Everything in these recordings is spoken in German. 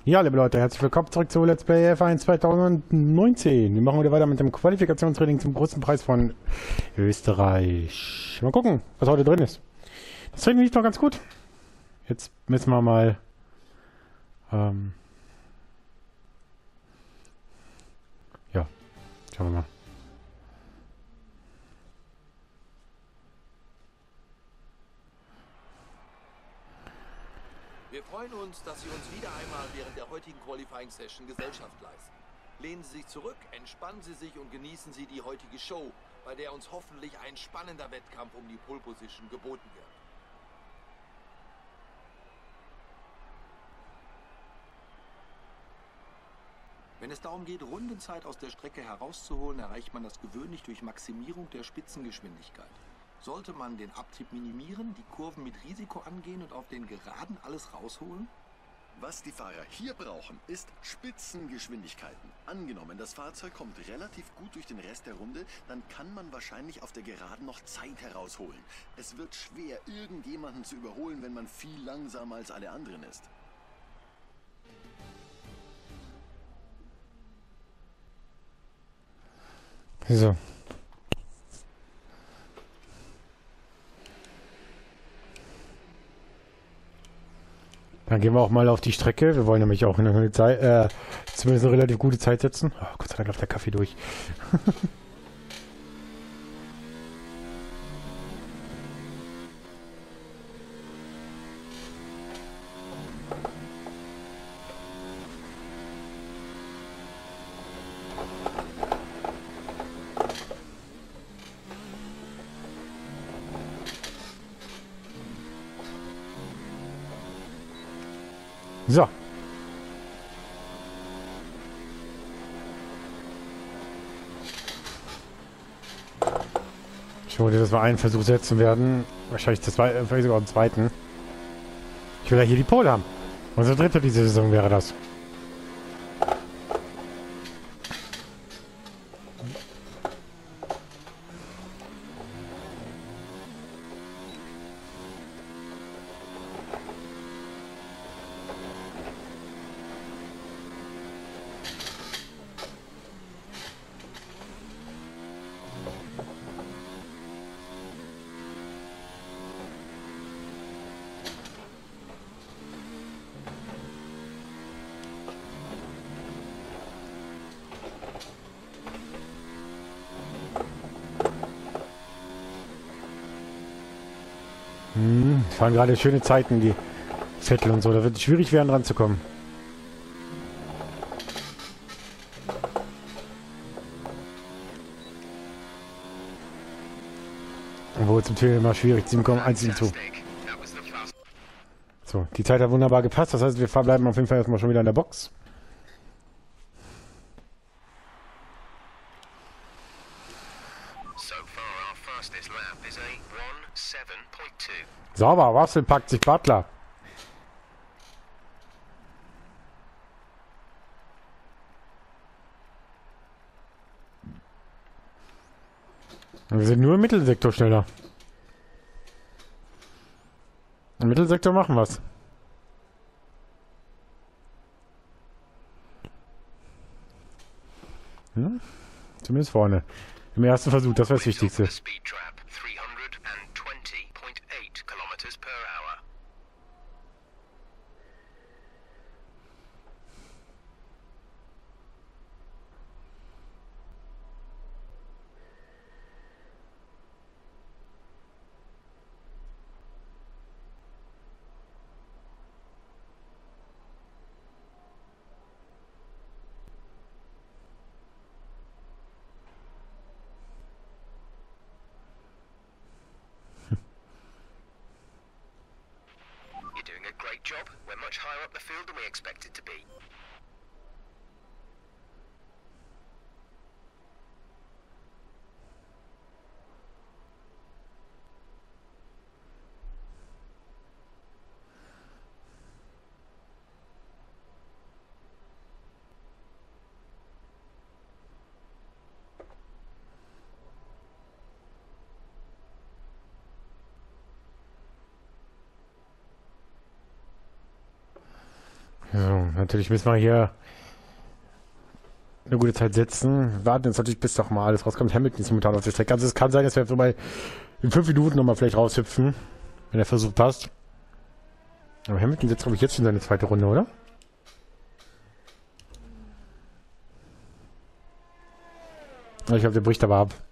Ja, liebe Leute, herzlich willkommen zurück zu Let's Play F1 2019. Wir machen wieder weiter mit dem Qualifikationstraining zum großen Preis von Österreich. Mal gucken, was heute drin ist. Das Training lief doch ganz gut. Jetzt müssen wir mal... ja, schauen wir mal. Wir freuen uns, dass Sie uns wieder einmal während der heutigen Qualifying-Session Gesellschaft leisten. Lehnen Sie sich zurück, entspannen Sie sich und genießen Sie die heutige Show, bei der uns hoffentlich ein spannender Wettkampf um die Pole Position geboten wird. Wenn es darum geht, Rundenzeit aus der Strecke herauszuholen, erreicht man das gewöhnlich durch Maximierung der Spitzengeschwindigkeit. Sollte man den Abtrieb minimieren, die Kurven mit Risiko angehen und auf den Geraden alles rausholen? Was die Fahrer hier brauchen, ist Spitzengeschwindigkeiten. Angenommen, das Fahrzeug kommt relativ gut durch den Rest der Runde, dann kann man wahrscheinlich auf der Geraden noch Zeit herausholen. Es wird schwer, irgendjemanden zu überholen, wenn man viel langsamer als alle anderen ist. So. Dann gehen wir auch mal auf die Strecke. Wir wollen nämlich auch eine Zeit, zumindest eine relativ gute Zeit setzen. Oh, Gott sei Dank läuft der Kaffee durch. So. Ich wollte, dass wir einen Versuch setzen werden. Wahrscheinlich vielleicht sogar einen zweiten. Ich will ja hier die Pole haben. Unsere dritte diese Saison wäre das. Es waren gerade schöne Zeiten, die Vettel und so. Da wird es schwierig werden, ranzukommen. Obwohl zum Teil immer schwierig, 7,1 zu. So, die Zeit hat wunderbar gepasst. Das heißt, wir bleiben auf jeden Fall erstmal schon wieder in der Box. Sauber, Russell packt sich Butler. Wir sind nur im Mittelsektor schneller. Im Mittelsektor machen wir's. Hm? Zumindest vorne. Im ersten Versuch, das war das Wichtigste. Job. We're much higher up the field than we expected to be. So. natürlich müssen wir hier eine gute Zeit setzen. Warten jetzt natürlich, bis doch mal alles rauskommt. Hamilton ist momentan auf der Strecke. Also es kann sein, dass wir so bei in 5 Minuten nochmal vielleicht raushüpfen, wenn der Versuch passt. Aber Hamilton setzt, glaube ich, jetzt schon seine zweite Runde, oder? Ich glaube, der bricht aber ab.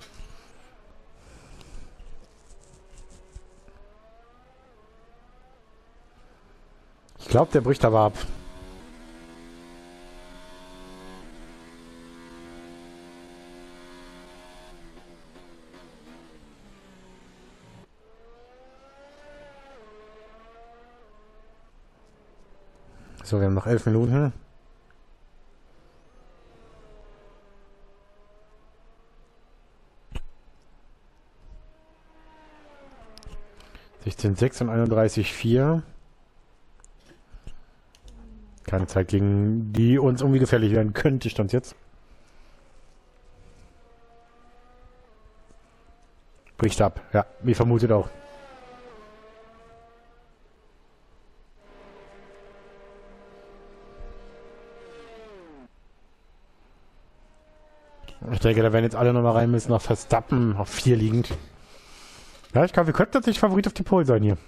Ich glaube, der bricht aber ab. So, wir haben noch 11 Minuten. und 31,4. Keine Zeit, gegen die uns irgendwie gefährlich werden könnte, stand jetzt. Bricht ab, ja, wie vermutet auch. Ich denke, da werden jetzt alle nochmal rein müssen, auf Verstappen, auf 4 liegend. Ja, ich glaube, wir könnten tatsächlich Favorit auf die Pole sein hier.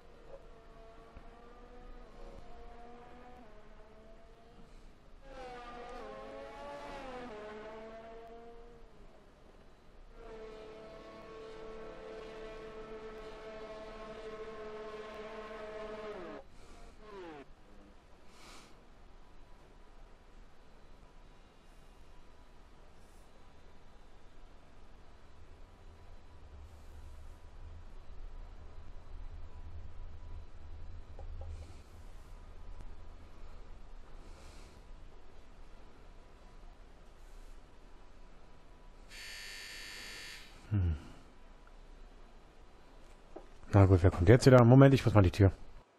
Na gut, wer kommt jetzt wieder? Moment, ich muss mal die Tür.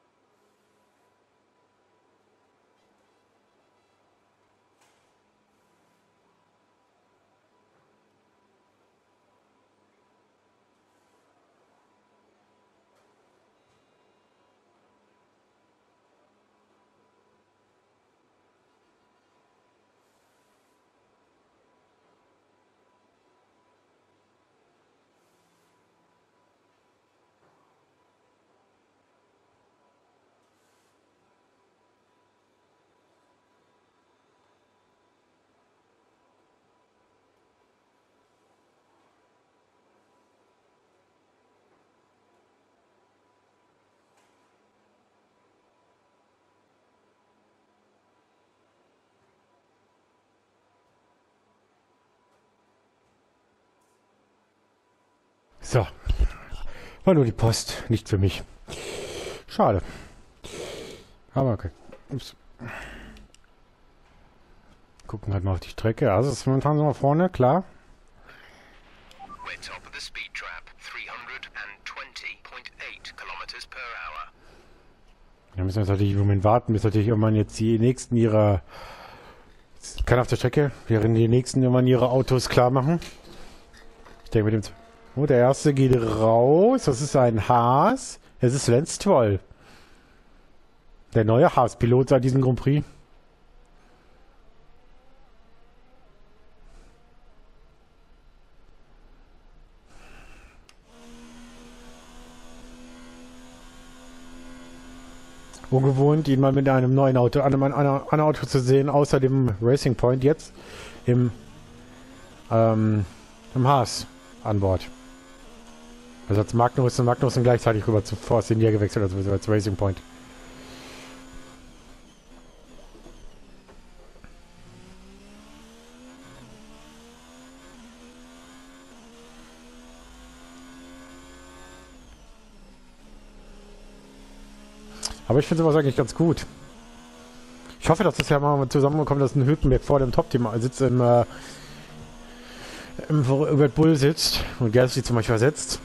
So. War nur die Post, nicht für mich. Schade. Aber okay. Ups. Gucken halt mal auf die Strecke. Also es ist momentan so mal vorne, klar. We're top of the speed trap, 320.8 kilometers per hour. Da müssen wir jetzt natürlich im Moment warten, bis natürlich irgendwann jetzt die nächsten ihrer... Kann auf der Strecke, während die nächsten irgendwann ihre Autos klar machen. Ich denke mit dem... Oh, der erste geht raus. Das ist ein Haas. Es ist Lance Stroll. Der neue Haas-Pilot seit diesem Grand Prix. Ungewohnt, ihn mal mit einem neuen Auto, einem Auto zu sehen, außer dem Racing Point jetzt im Haas an Bord. Also als Magnus und Magnussen gleichzeitig rüber zu Force India gewechselt, also als Racing Point. Aber ich finde sowas eigentlich ganz gut. Ich hoffe, dass das ja mal zusammenkommt, dass ein Hülkenberg vor dem Top-Team sitzt, im Red Bull sitzt und Gasly zum Beispiel ersetzt.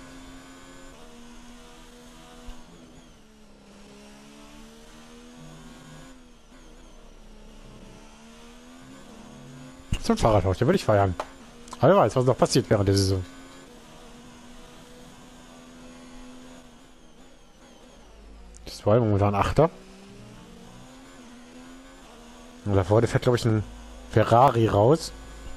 Zum Fahrradtausch, den würde ich feiern. Aber wer weiß, was noch passiert während der Saison. Das war momentan Achter. Und da vorne fährt, glaube ich, ein Ferrari raus.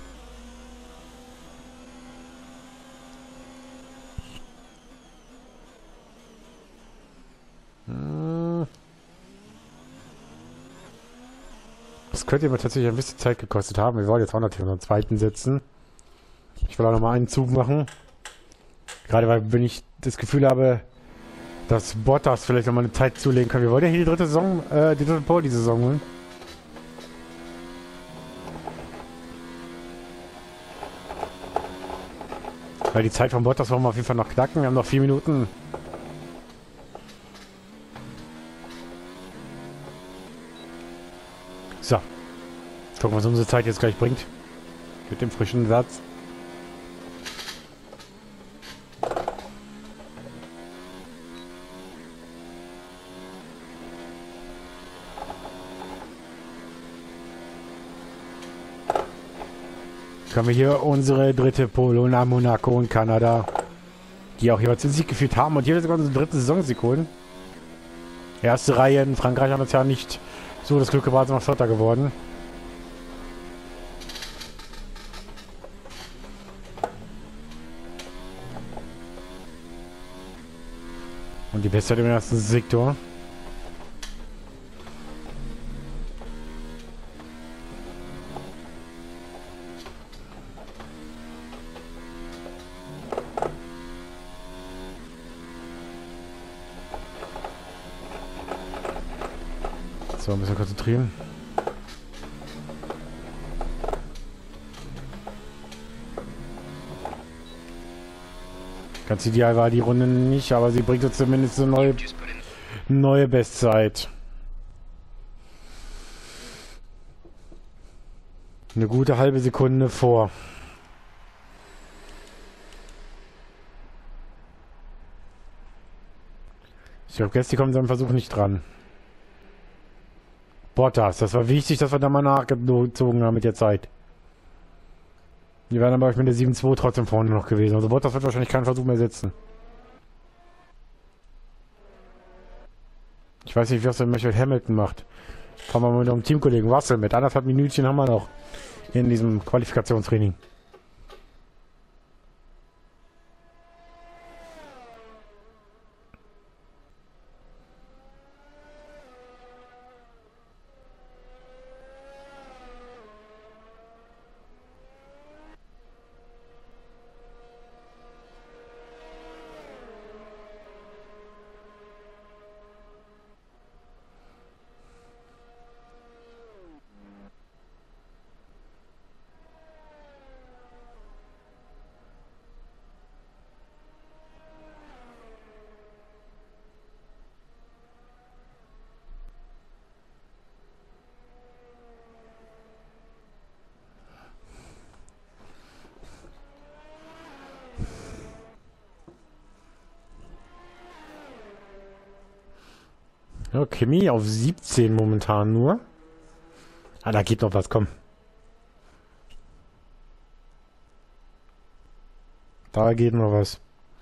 Das könnte mir tatsächlich ein bisschen Zeit gekostet haben. Wir wollen jetzt auch natürlich unseren zweiten setzen. Ich will auch noch mal einen Zug machen. Gerade weil, wenn ich das Gefühl habe, dass Bottas vielleicht noch mal eine Zeit zulegen kann. Wir wollen ja hier die dritte Saison, die dritte Pole die Saison holen. Weil die Zeit von Bottas wollen wir auf jeden Fall noch knacken. Wir haben noch 4 Minuten. So. Gucken, was unsere Zeit jetzt gleich bringt. Mit dem frischen Satz. Haben wir hier unsere dritte Pole nach Monaco und Kanada, die auch jeweils den Sieg geführt haben und hier sogar unsere dritte Saisonsieg holen. Erste Reihe in Frankreich hat uns ja nicht so das Glück gebracht, sind noch Vierter geworden. Und die Bestzeit im ersten Sektor. So, ein bisschen konzentrieren. Ganz ideal war die Runde nicht, aber sie bringt uns zumindest eine neue Bestzeit. Eine gute halbe Sekunde vor. Ich glaube, Gäste kommen seinem Versuch nicht dran. Bottas, das war wichtig, dass wir da mal nachgezogen haben mit der Zeit. Die wären aber mit der 7-2 trotzdem vorne noch gewesen. Also Bottas wird wahrscheinlich keinen Versuch mehr setzen. Ich weiß nicht, was der Michael Hamilton macht. Fahren wir mal mit einem Teamkollegen Russell mit. 1,5 Minütchen haben wir noch in diesem Qualifikationstraining. Ja, Kimi auf 17 momentan nur. Ah, da geht noch was, komm. Da geht noch was.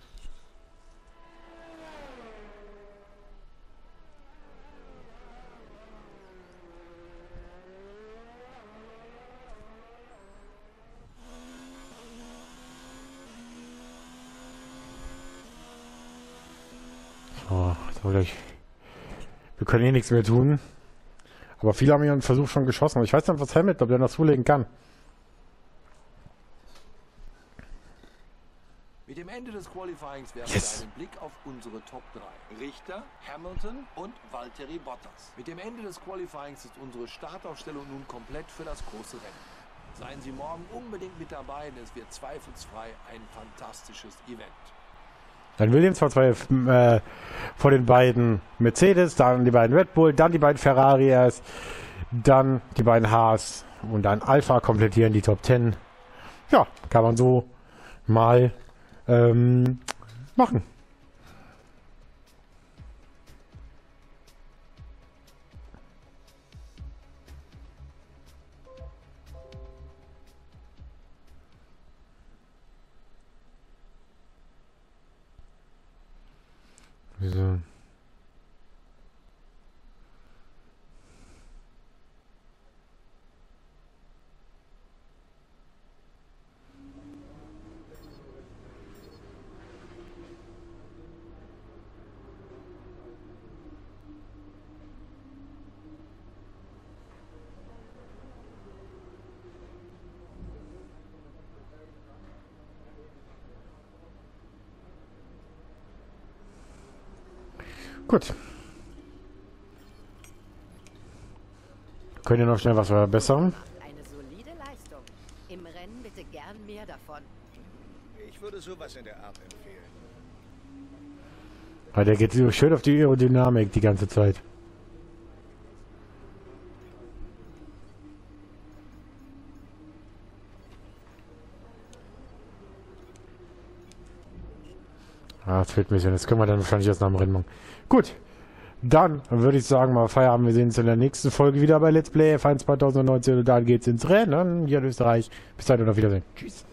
So, so gleich. Wir können eh nichts mehr tun. Aber viele haben ihren Versuch schon geschossen. Aber ich weiß nicht, was Hamilton, ob der noch zulegen kann. Mit dem Ende des Qualifyings werfen wir einen Blick auf unsere Top 3. Richter, Hamilton und Valtteri Bottas. Mit dem Ende des Qualifyings ist unsere Startaufstellung nun komplett für das große Rennen. Seien Sie morgen unbedingt mit dabei, denn es wird zweifelsfrei ein fantastisches Event. Dann Williams vor den beiden Mercedes, dann die beiden Red Bull, dann die beiden Ferrari erst, dann die beiden Haas und dann Alpha komplettieren die Top 10. Ja, kann man so mal machen. So. Gut. Könnt ihr noch schnell was verbessern? Eine solide Leistung. Im Rennen bitte gern mehr davon. Ich würde sowas in der Art empfehlen. Weil der geht so schön auf die Aerodynamik die ganze Zeit. Ah, das fehlt ein bisschen. Das können wir dann wahrscheinlich erst nach dem Rennen machen. Gut. Dann würde ich sagen, mal Feierabend. Wir sehen uns in der nächsten Folge wieder bei Let's Play F1 2019. Und dann geht's ins Rennen hier in Österreich. Bis dahin und auf Wiedersehen. Tschüss.